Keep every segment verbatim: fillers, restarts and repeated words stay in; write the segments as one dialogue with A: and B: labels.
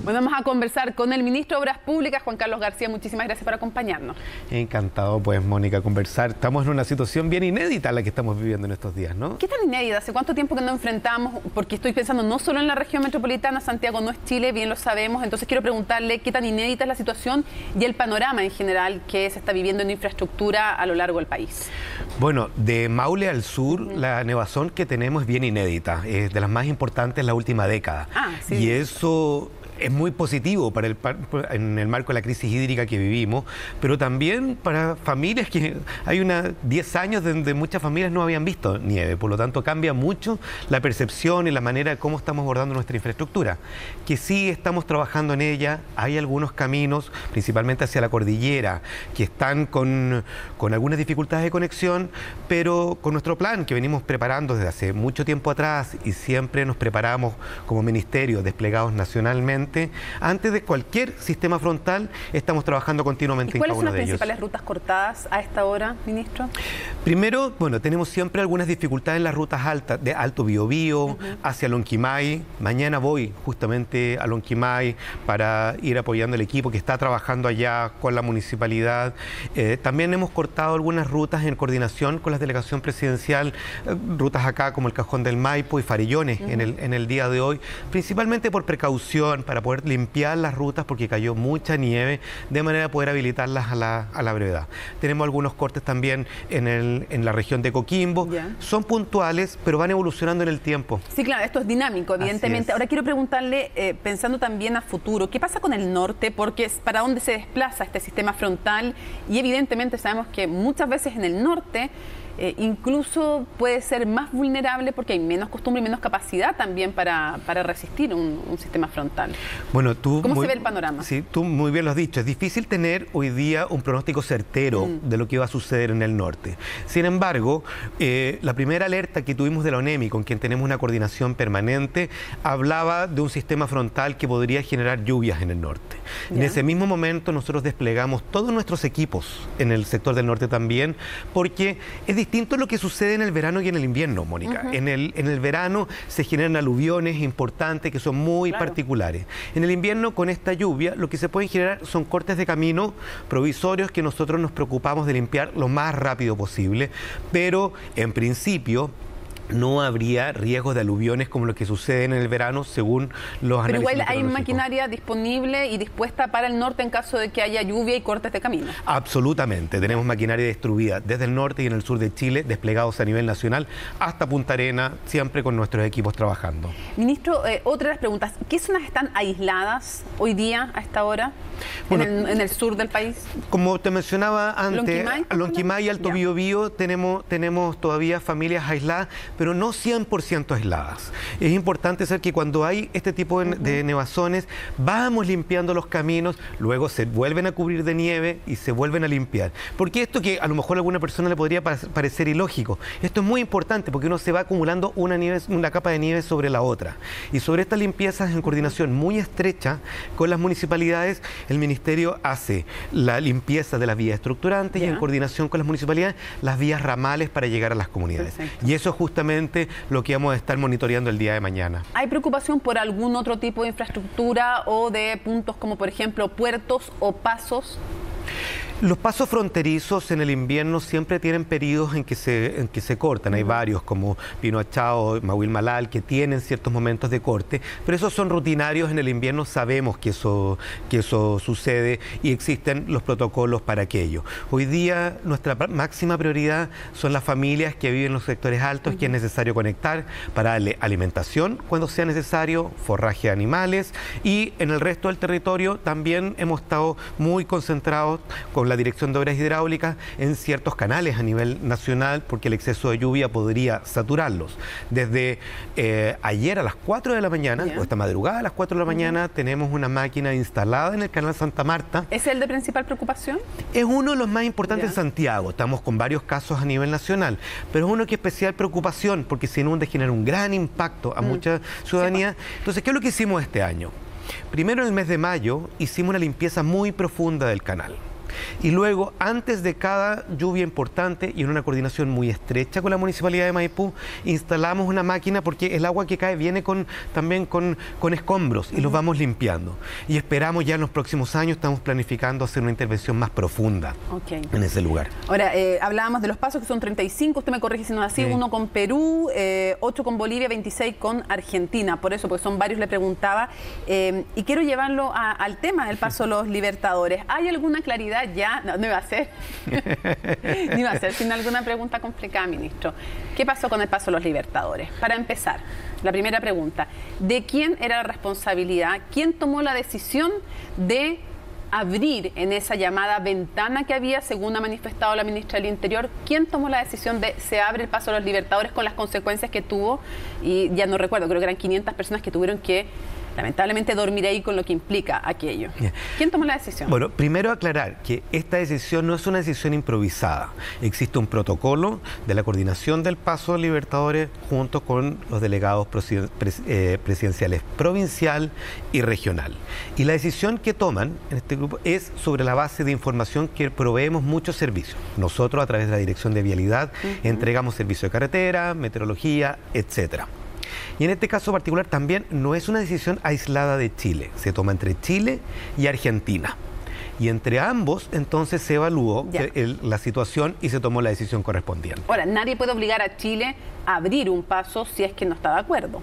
A: Bueno, vamos a conversar con el ministro de Obras Públicas, Juan Carlos García. Muchísimas gracias por acompañarnos.
B: Encantado, pues, Mónica, conversar. Estamos en una situación bien inédita la que estamos viviendo en estos días, ¿no?
A: ¿Qué tan inédita? ¿Hace cuánto tiempo que no enfrentamos? Porque estoy pensando no solo en la región metropolitana, Santiago no es Chile, bien lo sabemos. Entonces quiero preguntarle qué tan inédita es la situación y el panorama en general que se está viviendo en infraestructura a lo largo del país.
B: Bueno, de Maule al sur, uh-huh. la nevazón que tenemos es bien inédita. Es de las más importantes en la última década.
A: Ah, sí.
B: Y eso es muy positivo para el, en el marco de la crisis hídrica que vivimos, pero también para familias que hay unos diez años donde muchas familias no habían visto nieve, por lo tanto cambia mucho la percepción y la manera de cómo estamos abordando nuestra infraestructura, que sí estamos trabajando en ella. Hay algunos caminos, principalmente hacia la cordillera, que están con, con algunas dificultades de conexión, pero con nuestro plan que venimos preparando desde hace mucho tiempo atrás y siempre nos preparamos como ministerio desplegados nacionalmente. Antes de cualquier sistema frontal, estamos trabajando continuamente en cada uno de ellos.
A: ¿Y cuáles son las principales rutas cortadas a esta hora, ministro?
B: Primero, bueno, tenemos siempre algunas dificultades en las rutas altas, de Alto Biobío, uh-huh. hacia Lonquimay. Mañana voy justamente a Lonquimay para ir apoyando al equipo que está trabajando allá con la municipalidad. Eh, también hemos cortado algunas rutas en coordinación con la delegación presidencial, eh, rutas acá como el Cajón del Maipo y Farillones uh-huh. en, el, en el día de hoy, principalmente por precaución, para poder limpiar las rutas porque cayó mucha nieve, de manera de poder habilitarlas a la, a la brevedad. Tenemos algunos cortes también en, el, en la región de Coquimbo. Yeah. Son puntuales, pero van evolucionando en el tiempo.
A: Sí, claro, esto es dinámico, evidentemente. Ahora quiero preguntarle, eh, pensando también a futuro, ¿qué pasa con el norte? Porque es para dónde se desplaza este sistema frontal y evidentemente sabemos que muchas veces en el norte Eh, incluso puede ser más vulnerable porque hay menos costumbre y menos capacidad también para, para resistir un, un sistema frontal.
B: Bueno, tú
A: ¿Cómo
B: muy,
A: se ve el panorama?
B: Sí, tú muy bien lo has dicho. Es difícil tener hoy día un pronóstico certero mm. de lo que va a suceder en el norte. Sin embargo, eh, la primera alerta que tuvimos de la ONEMI, con quien tenemos una coordinación permanente, hablaba de un sistema frontal que podría generar lluvias en el norte. Yeah. En ese mismo momento nosotros desplegamos todos nuestros equipos en el sector del norte también, porque es distinto lo que sucede en el verano y en el invierno, Mónica. Uh-huh. En el, en el verano se generan aluviones importantes que son muy claro. particulares. En el invierno, con esta lluvia, lo que se pueden generar son cortes de camino provisorios que nosotros nos preocupamos de limpiar lo más rápido posible, pero en principio no habría riesgos de aluviones como lo que sucede en el verano, según los análisis.
A: Pero igual hay maquinaria disponible y dispuesta para el norte en caso de que haya lluvia y cortes de camino.
B: Absolutamente. Tenemos maquinaria distribuida desde el norte y en el sur de Chile, desplegados a nivel nacional, hasta Punta Arenas, siempre con nuestros equipos trabajando.
A: Ministro, eh, otra de las preguntas. ¿Qué zonas están aisladas hoy día, a esta hora, bueno, en, el, en el sur del país?
B: Como te mencionaba antes,
A: Lonquimay,
B: Lonquimay y Alto Biobío tenemos, tenemos todavía familias aisladas, pero no cien por ciento aisladas. Es importante saber que cuando hay este tipo de, uh-huh. de nevazones, vamos limpiando los caminos, luego se vuelven a cubrir de nieve y se vuelven a limpiar. Porque esto que a lo mejor a alguna persona le podría parecer ilógico, esto es muy importante porque uno se va acumulando una, nieve, una capa de nieve sobre la otra. Y sobre estas limpiezas en coordinación muy estrecha con las municipalidades, el Ministerio hace la limpieza de las vías estructurantes yeah. y en coordinación con las municipalidades, las vías ramales para llegar a las comunidades. Perfecto. Y eso es justamente lo que vamos a estar monitoreando el día de mañana.
A: ¿Hay preocupación por algún otro tipo de infraestructura o de puntos como, por ejemplo, puertos o pasos?
B: Los pasos fronterizos en el invierno siempre tienen periodos en que se, en que se cortan. Hay varios como Pino Achao, Mahuil Malal, que tienen ciertos momentos de corte, pero esos son rutinarios. En el invierno sabemos que eso, que eso sucede y existen los protocolos para aquello. Hoy día nuestra máxima prioridad son las familias que viven en los sectores altos, uh-huh. que es necesario conectar para darle alimentación cuando sea necesario, forraje de animales, y en el resto del territorio también hemos estado muy concentrados con la Dirección de Obras Hidráulicas en ciertos canales a nivel nacional, porque el exceso de lluvia podría saturarlos. Desde eh, ayer a las cuatro de la mañana, yeah. o esta madrugada a las cuatro de la mañana, uh-huh. tenemos una máquina instalada en el canal Santa Marta.
A: ¿Es el de principal preocupación?
B: Es uno de los más importantes
A: yeah.
B: en Santiago. Estamos con varios casos a nivel nacional, pero es uno que es especial preocupación porque se inunda y genera un gran impacto a mm. mucha ciudadanía. Sí, pues. Entonces, ¿qué es lo que hicimos este año? Primero, en el mes de mayo, hicimos una limpieza muy profunda del canal. Y luego, antes de cada lluvia importante y en una coordinación muy estrecha con la Municipalidad de Maipú, instalamos una máquina porque el agua que cae viene con, también con, con escombros y uh-huh. los vamos limpiando. Y esperamos ya en los próximos años, estamos planificando hacer una intervención más profunda okay. en ese lugar.
A: Ahora, eh, hablábamos de los pasos que son treinta y cinco, usted me corrige si no es así, sí. uno con Perú, eh, ocho con Bolivia, veintiséis con Argentina. Por eso, porque son varios, le preguntaba. Eh, y quiero llevarlo a, al tema del paso de los Libertadores. ¿Hay alguna claridad ya? No, no iba a ser. no iba a ser, sin alguna pregunta complicada, ministro. ¿Qué pasó con el paso de los Libertadores? Para empezar, la primera pregunta. ¿De quién era la responsabilidad? ¿Quién tomó la decisión de abrir en esa llamada ventana que había, según ha manifestado la ministra del Interior? ¿Quién tomó la decisión de se abre el paso a los Libertadores con las consecuencias que tuvo? Y ya no recuerdo, creo que eran quinientas personas que tuvieron que lamentablemente dormir ahí con lo que implica aquello. ¿Quién tomó la decisión?
B: Bueno, primero aclarar que esta decisión no es una decisión improvisada. Existe un protocolo de la coordinación del paso de Libertadores junto con los delegados presidenciales provincial y regional. Y la decisión que toman en este grupo es sobre la base de información que proveemos muchos servicios. Nosotros, a través de la Dirección de Vialidad, uh-huh. entregamos servicio de carretera, meteorología, etcétera. Y en este caso particular también no es una decisión aislada de Chile, se toma entre Chile y Argentina. Y entre ambos entonces se evaluó el, la situación y se tomó la decisión correspondiente.
A: Ahora, nadie puede obligar a Chile a abrir un paso si es que no está de acuerdo.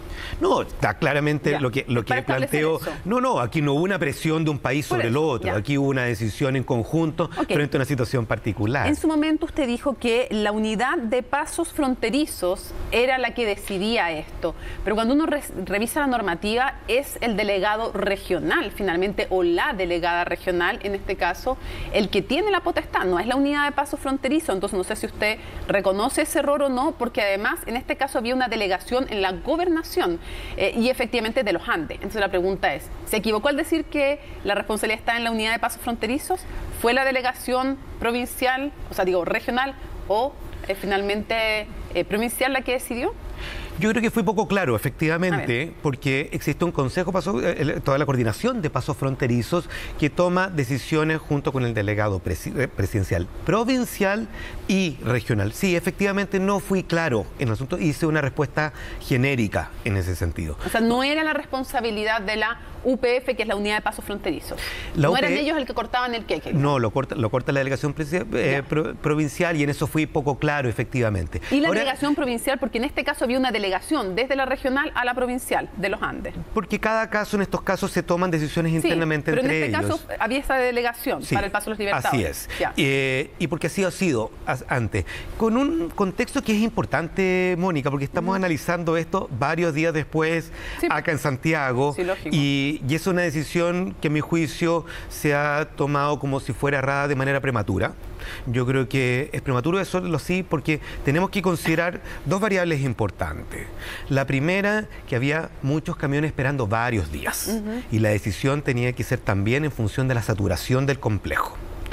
B: No, está claramente ya, lo que, lo que planteo. No, no, aquí no hubo una presión de un país sobre el otro. Ya. Aquí hubo una decisión en conjunto okay. frente a una situación particular.
A: En su momento usted dijo que la unidad de pasos fronterizos era la que decidía esto. Pero cuando uno re revisa la normativa, es el delegado regional, finalmente, o la delegada regional, en este caso, el que tiene la potestad. No es la unidad de pasos fronterizos. Entonces, no sé si usted reconoce ese error o no, porque además, en este caso, había una delegación en la gobernación. Eh, y efectivamente de los Andes. Entonces la pregunta es, ¿se equivocó al decir que la responsabilidad está en la unidad de pasos fronterizos? ¿Fue la delegación provincial, o sea, digo, regional, o eh, finalmente eh, provincial la que decidió?
B: Yo creo que fui poco claro, efectivamente, porque existe un consejo, paso, eh, toda la coordinación de pasos fronterizos que toma decisiones junto con el delegado presi presidencial provincial y regional. Sí, efectivamente no fui claro en el asunto, hice una respuesta genérica en ese sentido.
A: O sea, no era la responsabilidad de la U P F, que es la unidad de pasos fronterizos. La no U P F, eran ellos el que cortaban el queque.
B: No, lo corta, lo corta la delegación eh, pro, provincial y en eso fui poco claro, efectivamente.
A: Y la
B: Ahora,
A: delegación provincial, porque en este caso había una delegación desde la regional a la provincial de los Andes.
B: Porque cada caso, en estos casos, se toman decisiones internamente
A: sí, pero
B: entre ellos.
A: Pero en este caso había esa delegación sí, para el paso de los Libertadores.
B: Así es. Eh, y porque así ha sido antes. Con un contexto que es importante, Mónica, porque estamos uh-huh. analizando esto varios días después sí. acá en Santiago.
A: Sí, lógico.
B: Y, y es una decisión que, a mi juicio, se ha tomado como si fuera errada de manera prematura. Yo creo que es prematuro eso, lo sí, porque tenemos que considerar dos variables importantes. La primera, que había muchos camiones esperando varios días uh-huh. y la decisión tenía que ser también en función de la saturación del complejo.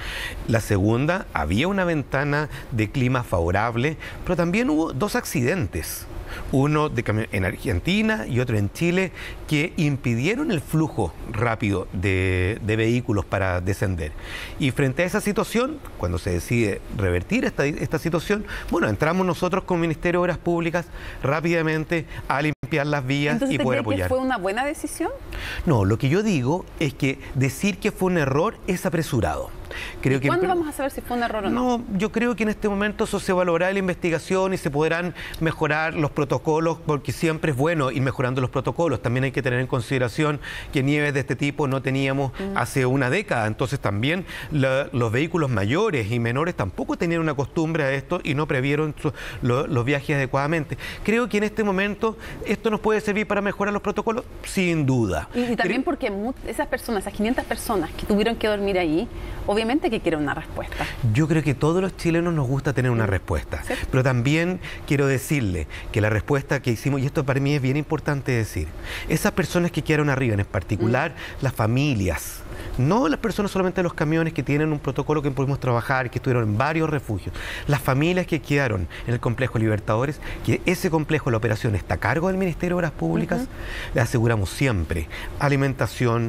B: La segunda, había una ventana de clima favorable, pero también hubo dos accidentes. Uno de en Argentina y otro en Chile, que impidieron el flujo rápido de, de vehículos para descender. Y frente a esa situación, cuando se decide revertir esta, esta situación, bueno, entramos nosotros como Ministerio de Obras Públicas rápidamente a limpiar las vías
A: Entonces,
B: y poder apoyar.
A: ¿Fue una buena decisión?
B: No, lo que yo digo es que decir que fue un error es apresurado.
A: Creo que ¿Cuándo vamos a saber si fue un error o
B: no? No, yo creo que en este momento eso se evaluará en la investigación y se podrán mejorar los protocolos, porque siempre es bueno ir mejorando los protocolos. También hay que tener en consideración que nieves de este tipo no teníamos mm. hace una década, entonces también la, los vehículos mayores y menores tampoco tenían una costumbre a esto y no previeron su, lo, los viajes adecuadamente. Creo que en este momento esto nos puede servir para mejorar los protocolos, sin duda.
A: Y, y también porque esas personas, esas quinientas personas que tuvieron que dormir ahí, obviamente que quieren una respuesta.
B: Yo creo que todos los chilenos nos gusta tener una respuesta, ¿sí? Pero también quiero decirle que la respuesta que hicimos, y esto para mí es bien importante decir, esas personas que quedaron arriba, en particular mm. las familias, no las personas solamente de los camiones que tienen un protocolo que pudimos trabajar, que estuvieron en varios refugios, las familias que quedaron en el complejo Libertadores, que ese complejo, la operación está a cargo del Ministerio de Obras Públicas, uh-huh. le aseguramos siempre alimentación,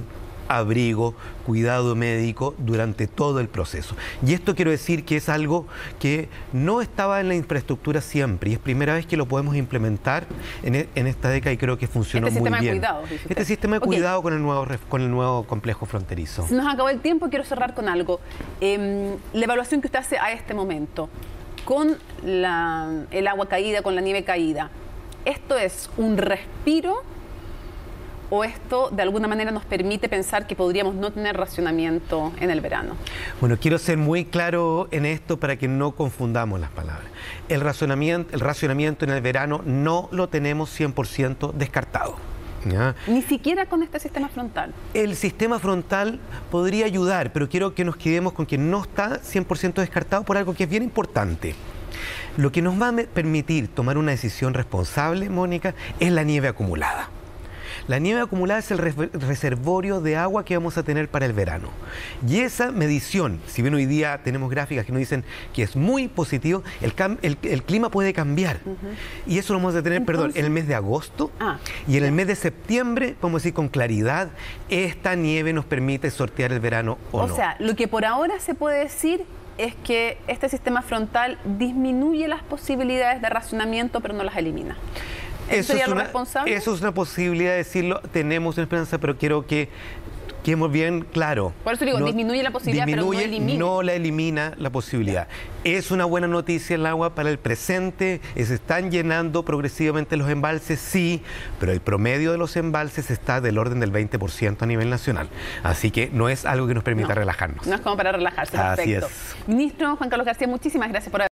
B: abrigo, cuidado médico durante todo el proceso. Y esto quiero decir que es algo que no estaba en la infraestructura siempre y es primera vez que lo podemos implementar en, e en esta década y creo que funcionó
A: este
B: muy
A: sistema
B: bien.
A: De cuidado, dice
B: este sistema de
A: okay.
B: cuidado con el, nuevo, con el nuevo complejo fronterizo.
A: Se nos acabó el tiempo, quiero cerrar con algo. Eh, la evaluación que usted hace a este momento, con la, el agua caída, con la nieve caída, ¿esto es un respiro o esto de alguna manera nos permite pensar que podríamos no tener racionamiento en el verano?
B: Bueno, quiero ser muy claro en esto para que no confundamos las palabras. El racionamiento, el racionamiento en el verano no lo tenemos cien por ciento descartado. ¿Ya?
A: Ni siquiera con este sistema frontal.
B: El sistema frontal podría ayudar, pero quiero que nos quedemos con que no está cien por ciento descartado por algo que es bien importante. Lo que nos va a permitir tomar una decisión responsable, Mónica, es la nieve acumulada. La nieve acumulada es el reservorio de agua que vamos a tener para el verano. Y esa medición, si bien hoy día tenemos gráficas que nos dicen que es muy positivo, el, el, el clima puede cambiar. Uh-huh. Y eso lo vamos a tener, Entonces, perdón, en el mes de agosto ah, y en el mes de septiembre, podemos decir con claridad, esta nieve nos permite sortear el verano o, o no.
A: O sea, lo que por ahora se puede decir es que este sistema frontal disminuye las posibilidades de racionamiento, pero no las elimina.
B: ¿Eso sería lo responsable? Eso es una posibilidad de decirlo, tenemos una esperanza, pero quiero que quedemos bien claro.
A: Por eso digo, no, disminuye la posibilidad,
B: disminuye,
A: pero no elimina.
B: No la elimina la posibilidad. Es una buena noticia el agua para el presente, se están llenando progresivamente los embalses, sí, pero el promedio de los embalses está del orden del veinte por ciento a nivel nacional. Así que no es algo que nos permita
A: no,
B: relajarnos.
A: No es como para relajarse,
B: Así
A: perfecto.
B: es.
A: Ministro Juan Carlos García, muchísimas gracias por haber